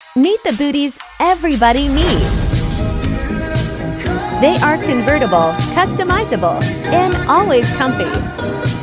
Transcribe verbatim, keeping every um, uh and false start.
Meet the booties everybody needs. They are convertible, customizable, and always comfy.